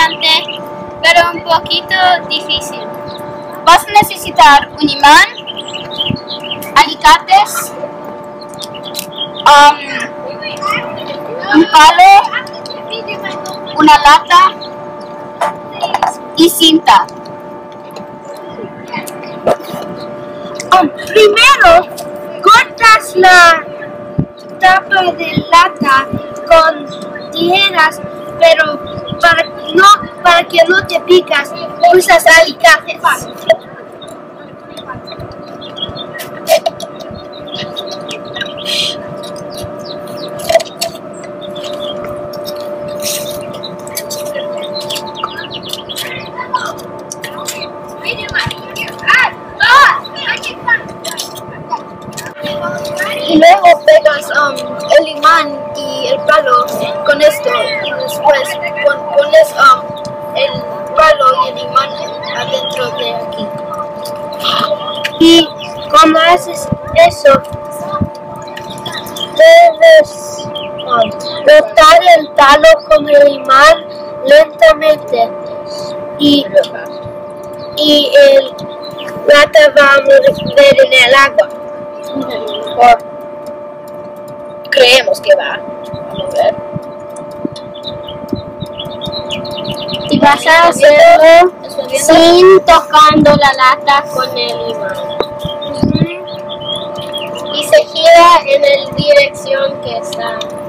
interesante, pero un poquito difícil. Vas a necesitar un imán, alicates, un palo, una lata y cinta. Primero, cortas la tapa de lata con tijeras, pero para que no te picas, usas alicates. Y luego pegas el imán y el palo con esto. Y después pones el palo y el imán adentro de aquí. Y cuando haces eso, debes rotar el palo con el imán lentamente. Y el lata va a mover en el agua. Creemos que va a mover. Y vas a hacerlo sin tocando la lata con el imán. Y se gira en la dirección que está.